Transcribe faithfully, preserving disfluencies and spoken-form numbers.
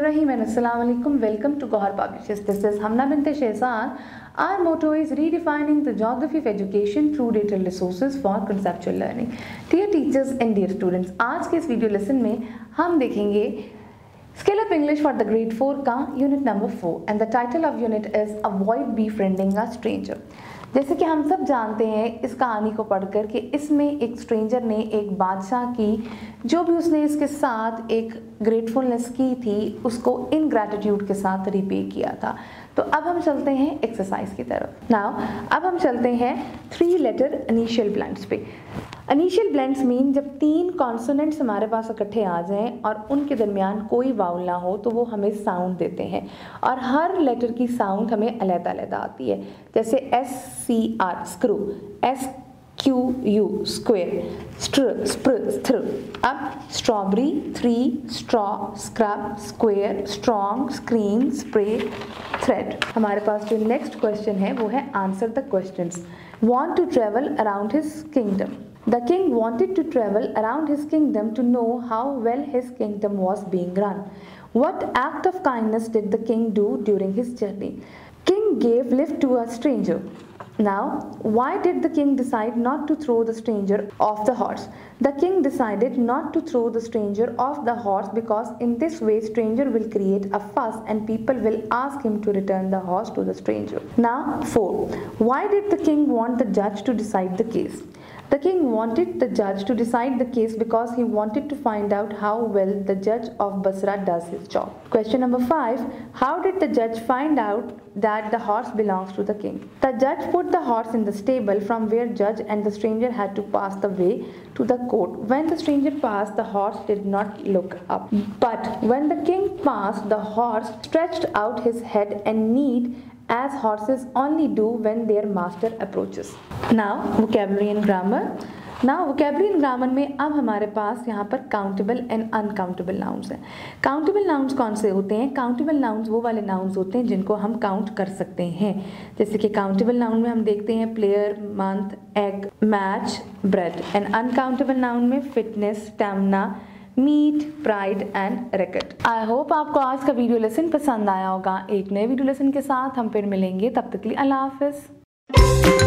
Bismillahirrahmanirrahim and Assalamu alaikum. Welcome to Gohar Publishers. This is Hamna bint Shehzad. Our motto is redefining the geography of education through data resources for conceptual learning. Dear teachers and dear students, आज के इस video lesson में हम देखेंगे Scale up English for the grade four का unit number four and the title of unit is Avoid Befriending a Stranger. जैसे कि हम सब जानते हैं इस कहानी को पढ़कर कि इसमें एक स्ट्रेंजर ने एक बादशाह की जो भी उसने इसके साथ एक ग्रेटफुलनेस की थी उसको इनग्रैटिट्यूड के साथ रिपे किया था। तो अब हम चलते हैं एक्सरसाइज की तरफ। नाउ अब हम चलते हैं थ्री लेटर इनिशियल ब्लेंड्स पे। इनिशियल ब्लेंड्स मीन जब तीन कॉन्सोनेंट्स हमारे पास इकट्ठे आ जाएं और उनके दरमियान कोई वाउल ना हो तो वो हमें साउंड देते हैं और हर लेटर की साउंड हमें अलग-अलग आती है। जैसे S C R screw, S Q U square, str spr str. अब strawberry, three, straw, scrub, square, strong, screen, spray, thread. हमारे पास जो नेक्स्ट क्वेश्चन है वो है answer the questions. Want to travel around his kingdom. The king wanted to travel around his kingdom to know how well his kingdom was being run. What act of kindness did the king do during his journey? King gave lift to a stranger. Now, why did the king decide not to throw the stranger off the horse? The king decided not to throw the stranger off the horse because in this way stranger will create a fuss and people will ask him to return the horse to the stranger. Now, four. Why did the king want the judge to decide the case? The king wanted the judge to decide the case because he wanted to find out how well the judge of Basra does his job. Question number five. How did the judge find out that the horse belongs to the king? The judge put the horse in the stable from where judge and the stranger had to pass the way to the court. When the stranger passed, the horse did not look up. But when the king passed, the horse stretched out his head and neighed as horses only do when their master approaches. Now vocabulary and grammar. Now vocabulary and grammar में अब हमारे पास यहाँ पर countable and uncountable nouns हैं। countable nouns कौन से होते हैं? countable nouns वो वाले nouns होते हैं जिनको हम count कर सकते हैं। जैसे कि countable noun में हम देखते हैं player, month, egg, match, bread and uncountable noun में fitness, stamina, meet, pride and racket. I hope आपको आज का वीडियो लेसन पसंद आया होगा। एक नए वीडियो लेसन के साथ हम फिर मिलेंगे, तब तक के लिए अल्लाह हाफिज।